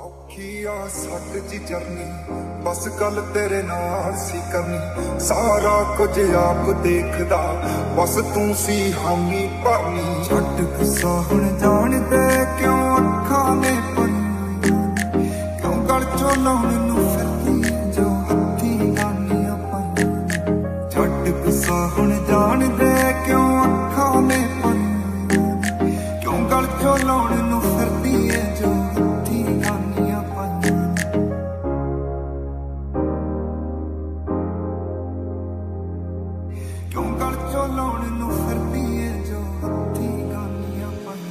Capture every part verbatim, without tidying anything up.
औखी आ सट जी चरनी बस गल तेरे नाल सी करनी सारा कुछ आप देखदा बस तू सी हामी भरनी छट गुस्सा हुण जान दे क्यों अखां ने पन्नी क्यों गल चो लाउण नूं फिरदी जो हत्थी गानियां पाईयां छट गुस्सा हुण जान दे क्यों अखां ने पन्नी क्यों गल चो लाउण नूं फिरदी जो क्यों गल चो लाउण नूं फिरदी है जो हत्थी गानियां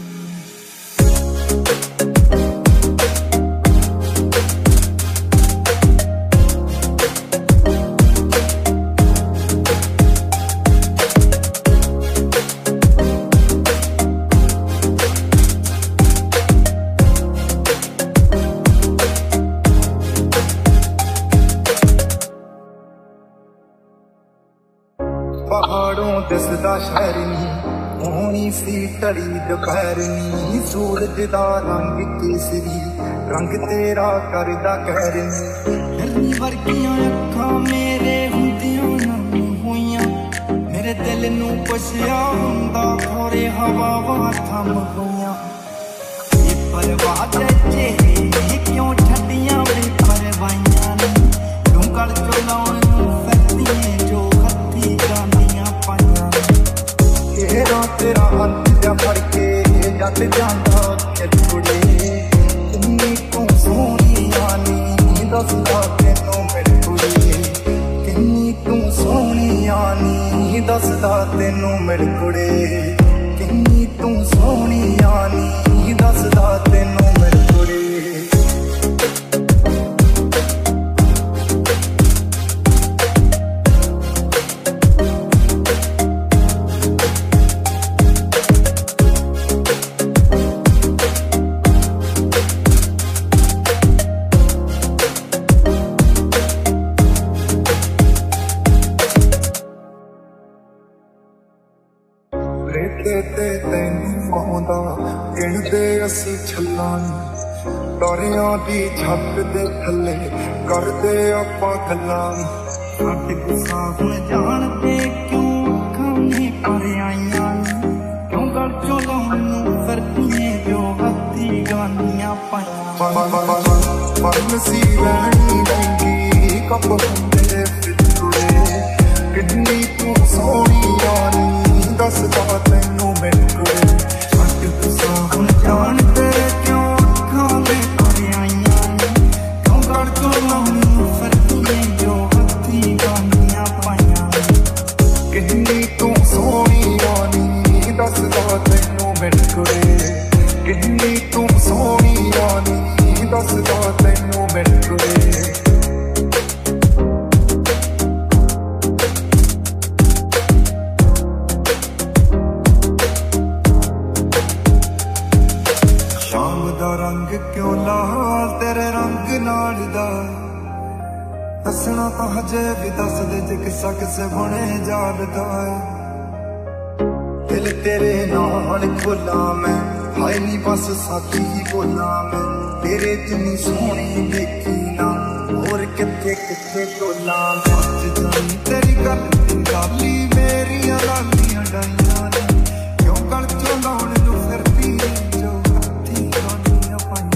पहाड़ों दिसदा शहर नी होनी सी टड़ी दोपहर नी सूरज दा रंग केसरी रंग तेरा करदा कहर नी हिरनी वर्गियां अखां मेरे हुंदियां नम होइयां मेरे दिल नूं पुछया हुंदा थोड़े हवावां थम होइयां ये परवाह दे चेहरे क्यों छड्डियां वे परवाइयां क्यों गल चो लाउण नूं फिरदी जो हत्थी गानियां तेरा तेरा अंत जा फड़ के जट जांदा कुड़े किन्नी तू सोहनी आनी दसदा तेनू मेरे कुड़े किन्नी तू सोहनी आनी दसदा तेनू मेरे कुड़े किन्नी तू सोहनी आनी दसदा तेनू मेरे कुड़े रेते ते तैनू आउंदा गिणदे असीं छल्लां तारियां दी छत दे थल्ले करदे आपां गल्लां छड्ड गुस्सा हुण जान दे क्यों अखां ने परियाइयां क्यों गल चो लाउण नूं फिरदी जो हत्थी गानियां पाईयां मन सी लैनी लैंगी कप हुंदे फिरदे किन्नी तू सोहनी आनी दसदा तेनू मेरे कुड़े छट गुस्सा हुण जान दे क्यों अखां ने परियाइयां क्यों गल चो लाउण नूं फिरदी जो हत्थी गानियां पाईयां किन्नी तू सोहनी आनी दसदा तेनू मेरे कुड़े किन्नी तू सोहनी आनी दसदा तेनू मेरे कुड़े रंग क्यों लाल तेरे रंग नाल दा दसना तां हजे भी दस दे जे किस्सा किसे बुने जालदा दिल तेरे नाल खोला मैं हाय नी बस साथी ही बोला मैं तेरे जिन्नी सोहनी देखी ना होर किथे किथे टोला सच जानी तेरी गल दी गाली मेरियां लालियां डाइयां क्यों गल चो लाउण नूं फिरदी जो हत्थी गानियां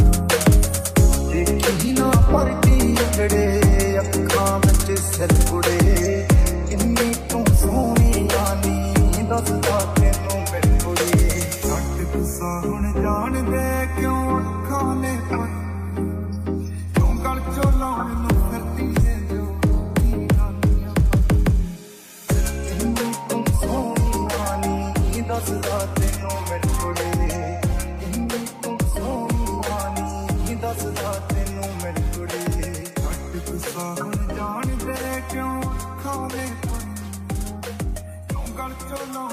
जड़े अखां विच सिर कुड़े किन्नी तू सोहनी आनी दसदा तेनू मेरे कुड़े छड्ड गुस्सा हुण जान दे क्यों अखां ने पन्नी क्यों गल चो लाउण नूं फिरदी जो हत्थी गानियां किन्नी तू सोहनी आनी दसदा तेनू मेरे कुड़े किन्नी तू सोहनी आनी दसदा तेनू मेरे कुड़े गुस्सा हुण जान दे क्यों अखां ने पन्नी क्यों गल चो